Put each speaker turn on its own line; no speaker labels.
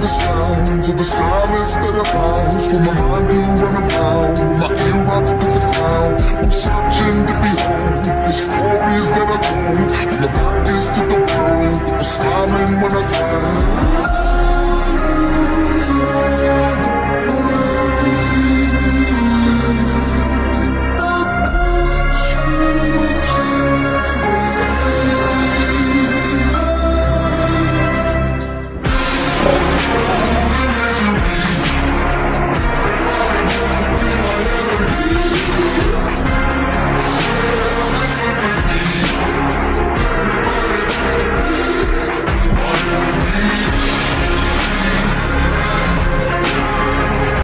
the sounds of the silence that allows for my mind to run around. With my ear up to the ground, I'm searching to behold the stories that I told. When my back is to the